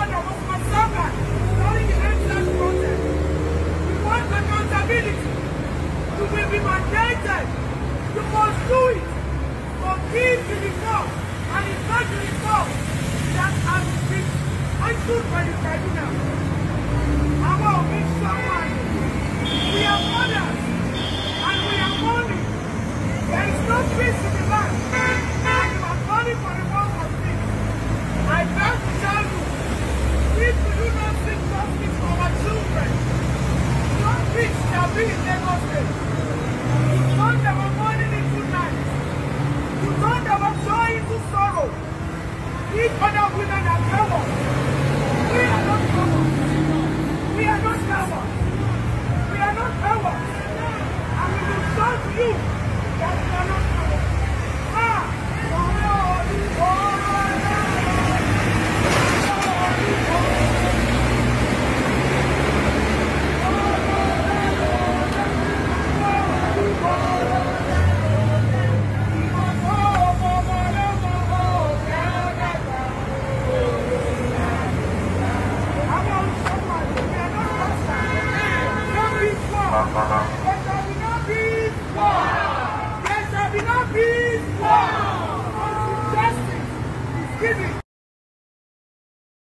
man that was massacred during the Endsars protest. We want accountability. You will be mandated. You must do it. Forgive the report and invert the report that has been issued by the tribunal. Our official man. We are mothers and we are mourning. There is no peace in the land. And you are calling for the world of peace. I beg to tell you, if you do not seek justice for our children, no peace shall be in Lagos State. You turned our mourning into night. You turned our joy into sorrow. These other women are cowards. We are not cowards. We are not cowards. We are not cowards. And we will show to you that we are not cowards. Give me